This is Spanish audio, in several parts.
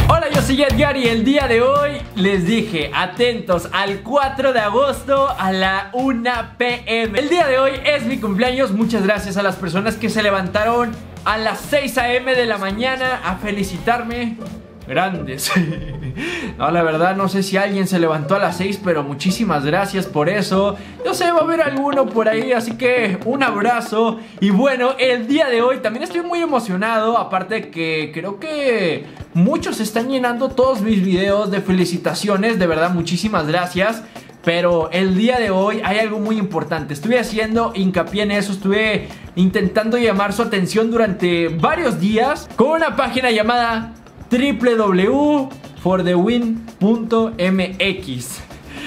Hola, yo soy Edgar y el día de hoy les dije, atentos al 4 de agosto a la 1 p.m. El día de hoy es mi cumpleaños. Muchas gracias a las personas que se levantaron a las 6 a.m. de la mañana a felicitarme. Grandes. No, la verdad no sé si alguien se levantó a las 6, pero muchísimas gracias por eso. Yo sé, va a haber alguno por ahí, así que un abrazo. Y bueno, el día de hoy también estoy muy emocionado. Aparte que creo que muchos están llenando todos mis videos de felicitaciones. De verdad, muchísimas gracias. Pero el día de hoy hay algo muy importante. Estuve haciendo hincapié en eso. Estuve intentando llamar su atención durante varios días con una página llamada www.forthewin.mx.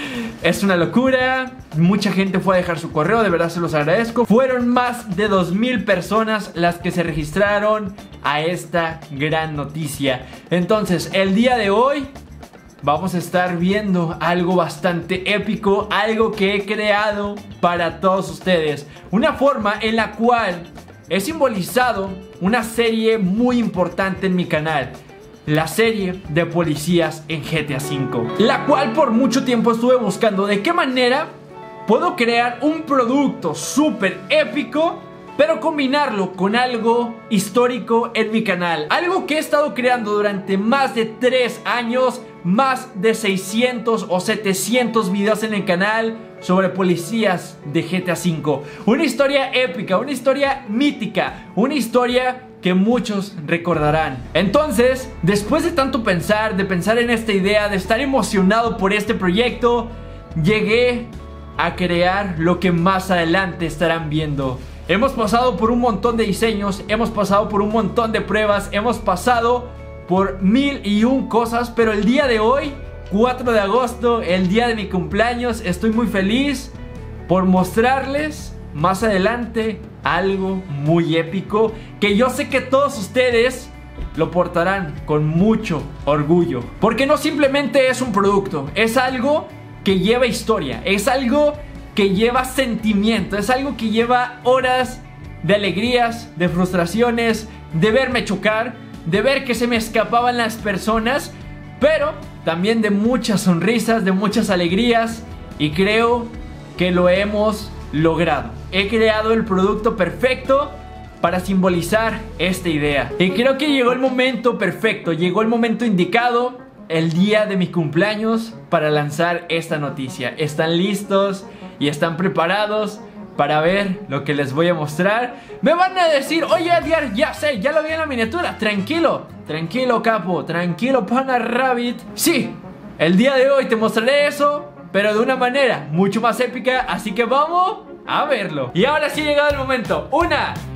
Es una locura. Mucha gente fue a dejar su correo. De verdad se los agradezco. Fueron más de 2000 personas las que se registraron a esta gran noticia. Entonces, el día de hoy vamos a estar viendo algo bastante épico, algo que he creado para todos ustedes. Una forma en la cual he simbolizado una serie muy importante en mi canal. La serie de policías en GTA V, la cual por mucho tiempo estuve buscando de qué manera puedo crear un producto súper épico, pero combinarlo con algo histórico en mi canal. Algo que he estado creando durante más de 3 años, más de 600 o 700 videos en el canal sobre policías de GTA V. Una historia épica, una historia mítica, una historia que muchos recordarán. Entonces, después de tanto pensar, de pensar en esta idea, de estar emocionado por este proyecto, llegué a crear lo que más adelante estarán viendo. Hemos pasado por un montón de diseños, hemos pasado por un montón de pruebas, hemos pasado por 1001 cosas, pero el día de hoy, 4 de agosto, el día de mi cumpleaños, estoy muy feliz por mostrarles más adelante algo muy épico que yo sé que todos ustedes lo portarán con mucho orgullo, porque no simplemente es un producto, es algo que lleva historia, es algo que lleva sentimiento, es algo que lleva horas de alegrías, de frustraciones, de verme chocar, de ver que se me escapaban las personas, pero también de muchas sonrisas, de muchas alegrías, y creo que lo hemos logrado. He creado el producto perfecto para simbolizar esta idea. Y creo que llegó el momento perfecto, llegó el momento indicado, el día de mi cumpleaños, para lanzar esta noticia. ¿Están listos y están preparados para ver lo que les voy a mostrar? Me van a decir, oye Edgar, ya sé, ya lo vi en la miniatura. Tranquilo, tranquilo capo, tranquilo pana rabbit. Sí, el día de hoy te mostraré eso, pero de una manera mucho más épica, así que vamos a verlo. Y ahora sí ha llegado el momento. 1,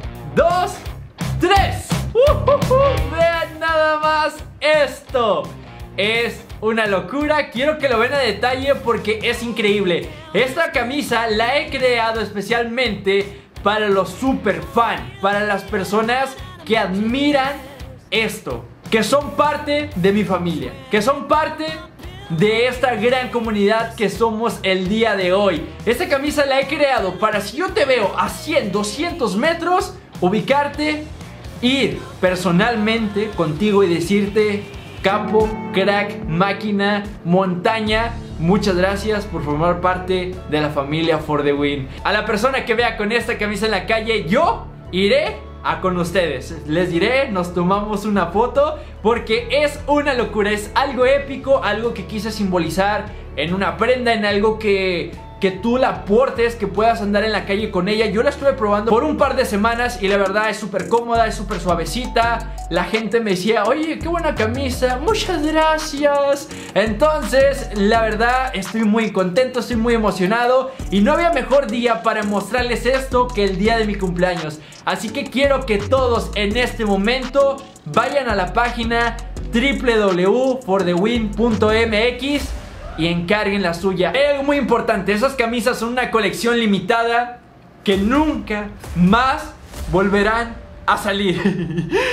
2, 3. Vean nada más esto. Es una locura. Quiero que lo vean a detalle porque es increíble. Esta camisa la he creado especialmente para los super fan, para las personas que admiran esto, que son parte de mi familia, que son parte de esta gran comunidad que somos el día de hoy. Esta camisa la he creado para, si yo te veo a 100, 200 metros, ubicarte, ir personalmente contigo y decirte: capo, crack, máquina, montaña, muchas gracias por formar parte de la familia For The Win. A la persona que vea con esta camisa en la calle, yo iré con ustedes. Les diré, nos tomamos una foto, porque es una locura, es algo épico, algo que quise simbolizar en una prenda, en algo que tú la portes, que puedas andar en la calle con ella. Yo la estuve probando por un par de semanas y la verdad es súper cómoda, es súper suavecita. La gente me decía, oye, qué buena camisa, muchas gracias. Entonces, la verdad, estoy muy contento, estoy muy emocionado, y no había mejor día para mostrarles esto que el día de mi cumpleaños. Así que quiero que todos en este momento vayan a la página www.forthewin.mx y encarguen la suya. Hay algo muy importante: esas camisas son una colección limitada que nunca más volverán a salir.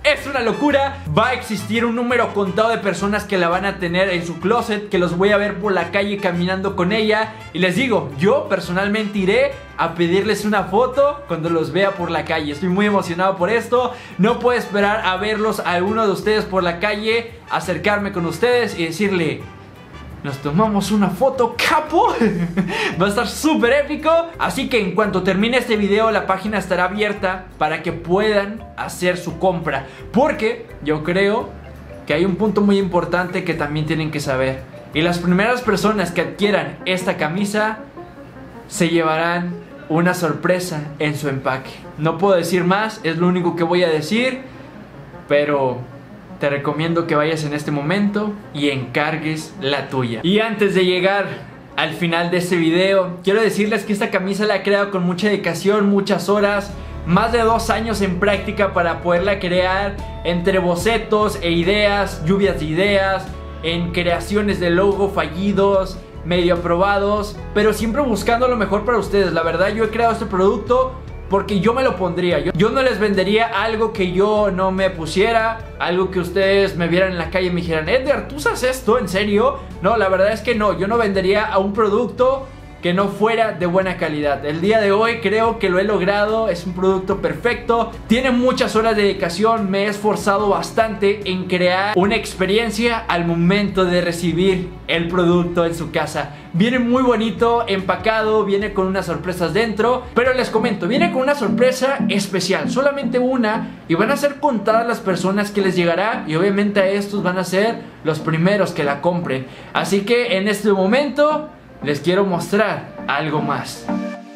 Es una locura. Va a existir un número contado de personas que la van a tener en su closet, que los voy a ver por la calle caminando con ella. Y les digo, yo personalmente iré a pedirles una foto cuando los vea por la calle. Estoy muy emocionado por esto. No puedo esperar a verlos a alguno de ustedes por la calle, acercarme con ustedes y decirle: nos tomamos una foto, capo. Va a estar súper épico. Así que en cuanto termine este video, la página estará abierta para que puedan hacer su compra. Porque yo creo que hay un punto muy importante que también tienen que saber. Y las primeras personas que adquieran esta camisa se llevarán una sorpresa en su empaque. No puedo decir más, es lo único que voy a decir. Pero te recomiendo que vayas en este momento y encargues la tuya. Y antes de llegar al final de este video, quiero decirles que esta camisa la he creado con mucha dedicación, muchas horas, más de 2 años en práctica para poderla crear, entre bocetos e ideas, lluvias de ideas, en creaciones de logo fallidos, medio aprobados, pero siempre buscando lo mejor para ustedes. La verdad, yo he creado este producto porque yo me lo pondría. Yo no les vendería algo que yo no me pusiera, algo que ustedes me vieran en la calle y me dijeran: Edgar, ¿tú usas esto? ¿En serio? No, la verdad es que no. Yo no vendería a un producto que no fuera de buena calidad. El día de hoy creo que lo he logrado. Es un producto perfecto. Tiene muchas horas de dedicación. Me he esforzado bastante en crear una experiencia al momento de recibir el producto en su casa. Viene muy bonito empacado, viene con unas sorpresas dentro, pero les comento, viene con una sorpresa especial, solamente una, y van a ser contadas las personas que les llegará, y obviamente a estos van a ser los primeros que la compren. Así que en este momento les quiero mostrar algo más.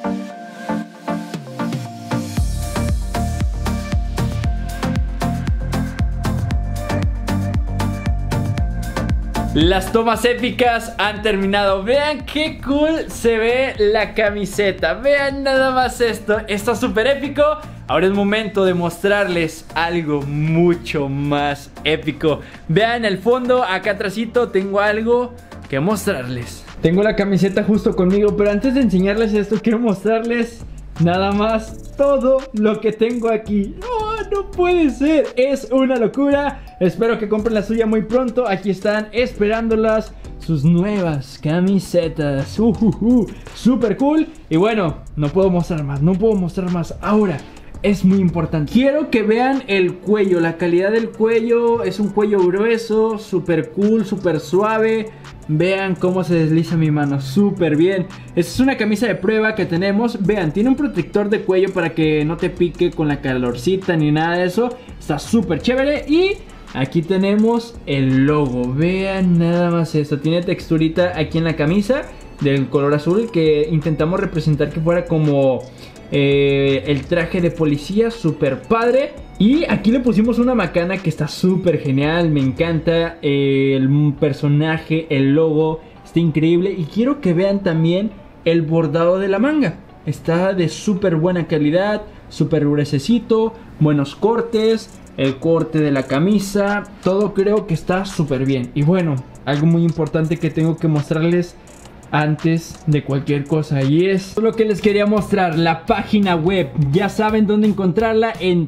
Las tomas épicas han terminado. Vean qué cool se ve la camiseta. Vean nada más esto. Está súper épico. Ahora es momento de mostrarles algo mucho más épico. Vean el fondo. Acá atrásito tengo algo que mostrarles. Tengo la camiseta justo conmigo, pero antes de enseñarles esto, quiero mostrarles nada más todo lo que tengo aquí. No puede ser, es una locura. Espero que compren la suya muy pronto. Aquí están esperándolas sus nuevas camisetas. Super cool. Y bueno, no puedo mostrar más. Ahora, es muy importante, quiero que vean el cuello, la calidad del cuello. Es un cuello grueso, super cool, super suave. Vean cómo se desliza mi mano, súper bien. Esta es una camisa de prueba que tenemos. Vean, tiene un protector de cuello para que no te pique con la calorcita ni nada de eso. Está súper chévere. Y aquí tenemos el logo. Vean nada más esto. Tiene texturita aquí en la camisa del color azul, que intentamos representar que fuera como el traje de policía, súper padre. Y aquí le pusimos una macana que está súper genial. Me encanta el personaje, el logo, está increíble. Y quiero que vean también el bordado de la manga. Está de súper buena calidad, súper gruesecito, buenos cortes, el corte de la camisa, todo creo que está súper bien. Y bueno, algo muy importante que tengo que mostrarles antes de cualquier cosa, y es lo que les quería mostrar, la página web. Ya saben dónde encontrarla, en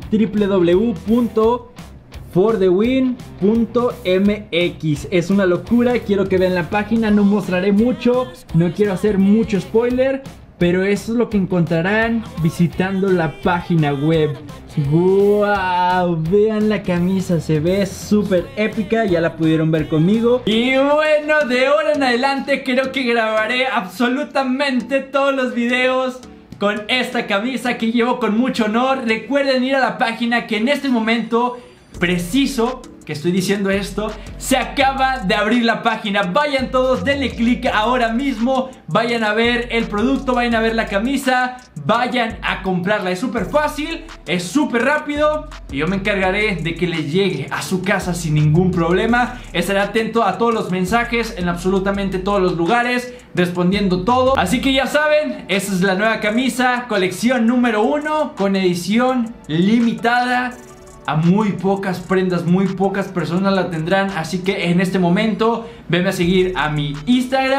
www.forthewin.mx. Es una locura, quiero que vean la página. No mostraré mucho, no quiero hacer mucho spoiler, pero eso es lo que encontrarán visitando la página web. ¡Wow! Vean la camisa, se ve súper épica, ya la pudieron ver conmigo. Y bueno, de ahora en adelante creo que grabaré absolutamente todos los videos con esta camisa que llevo con mucho honor. Recuerden ir a la página, que en este momento preciso que estoy diciendo esto, se acaba de abrir la página. Vayan todos, denle clic ahora mismo, vayan a ver el producto, vayan a ver la camisa, vayan a comprarla. Es súper fácil, es súper rápido, y yo me encargaré de que les llegue a su casa sin ningún problema. Estaré atento a todos los mensajes en absolutamente todos los lugares, respondiendo todo. Así que ya saben, esa es la nueva camisa, colección número 1, con edición limitada. A muy pocas prendas, muy pocas personas la tendrán. Así que en este momento venme a seguir a mi Instagram,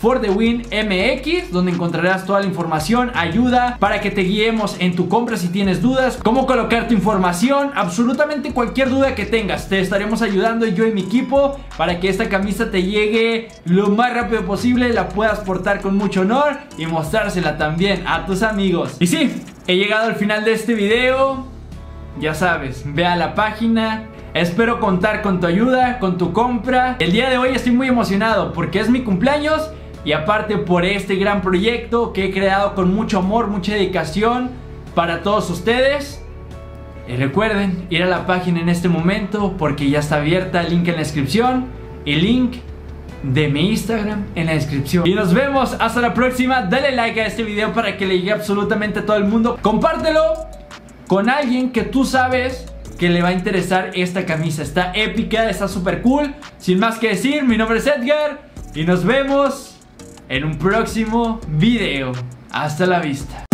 For The Win MX, donde encontrarás toda la información, ayuda para que te guiemos en tu compra si tienes dudas, cómo colocar tu información, absolutamente cualquier duda que tengas. Te estaremos ayudando yo y mi equipo para que esta camisa te llegue lo más rápido posible, la puedas portar con mucho honor y mostrársela también a tus amigos. Y sí, he llegado al final de este video. Ya sabes, ve a la página. Espero contar con tu ayuda, con tu compra. El día de hoy estoy muy emocionado porque es mi cumpleaños y aparte por este gran proyecto que he creado con mucho amor, mucha dedicación para todos ustedes. Y recuerden ir a la página en este momento porque ya está abierta, link en la descripción y link de mi Instagram en la descripción. Y nos vemos hasta la próxima. Dale like a este video para que le llegue absolutamente a todo el mundo. Compártelo con alguien que tú sabes que le va a interesar esta camisa. Está épica, está súper cool. Sin más que decir, mi nombre es Edgar y nos vemos en un próximo video. Hasta la vista.